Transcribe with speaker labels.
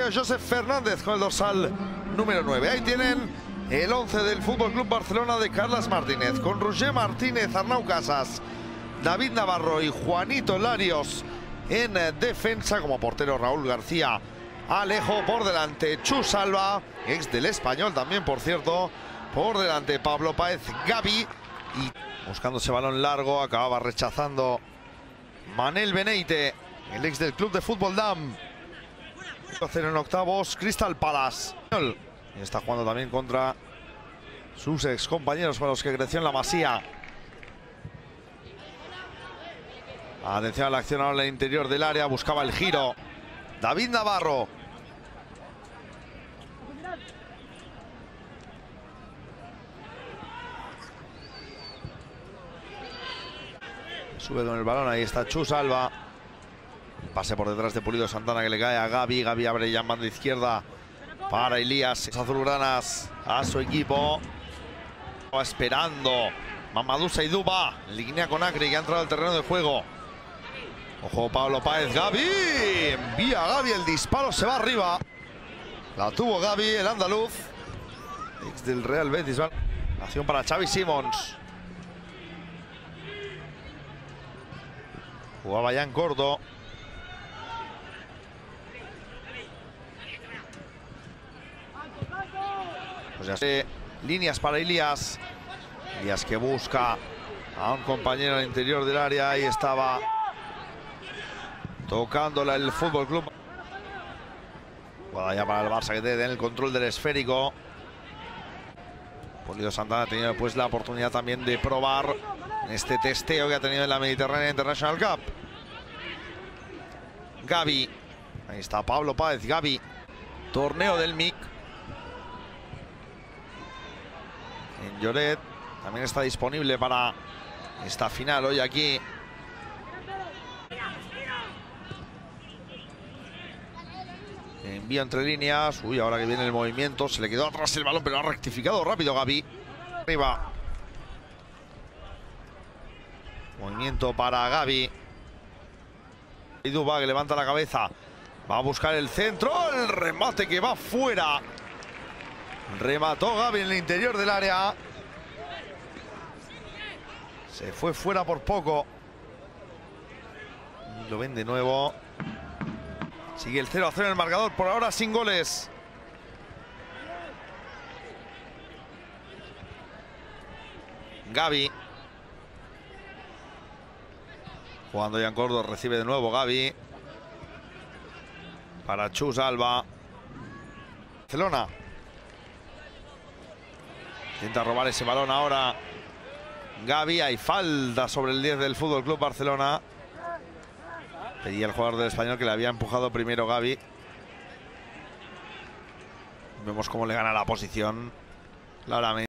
Speaker 1: Mateo Josep Fernández con el dorsal número 9. Ahí tienen el 11 del Fútbol Club Barcelona de Carles Martínez, con Roger Martínez, Arnau Casas, David Navarro y Juanito Larios en defensa. Como portero Raúl García Alejo, por delante Chus Alba, ex del Español también, por cierto. Por delante Pablo Páez, Gavi, y buscando ese balón largo acababa rechazando Manel Beneite, el ex del Club de Fútbol Dam. En octavos Crystal Palace. Y está jugando también contra sus ex compañeros con los que creció en la Masía. Atención a la acción ahora en el interior del área, buscaba el giro David Navarro. Sube con el balón, ahí está Chus Alba. Pase por detrás de Pulido Santana, que le cae a Gavi. Gavi abre ya en banda izquierda para Elías. Azulgranas a su equipo. Esperando Mamadou Saiduba, en línea con Acri, que ha entrado al terreno de juego. Ojo Pablo Páez, Gavi. Envía a Gavi, el disparo se va arriba. La tuvo Gavi, el andaluz, ex del Real Betis. Acción para Xavi Simons. Jugaba ya en corto. Pues ya sé, líneas para Elías. Elías que busca a un compañero al interior del área. Ahí estaba tocándola el Fútbol Club. Jugada ya para el Barça, que tiene el control del esférico. Pulido Santana ha tenido pues la oportunidad también de probar este testeo que ha tenido en la Mediterránea International Cup. Gavi. Ahí está Pablo Páez, Gavi. Torneo del MIC. En Lloret. También está disponible para esta final hoy aquí. Envío entre líneas. Uy, ahora que viene el movimiento. Se le quedó atrás el balón, pero ha rectificado rápido Gavi. Arriba. Movimiento para Gavi. Duba, que levanta la cabeza. Va a buscar el centro. El remate que va fuera. Remató Gavi en el interior del área. Se fue fuera por poco. Lo ven de nuevo. Sigue el 0-0 en el marcador. Por ahora sin goles. Gavi. Jugando ya en corto, recibe de nuevo Gavi. Para Chus Alba. Barcelona. Intenta robar ese balón ahora Gavi. Hay falta sobre el 10 del Fútbol Club Barcelona. Pedía el jugador del Español, que le había empujado primero Gavi. Vemos cómo le gana la posición claramente.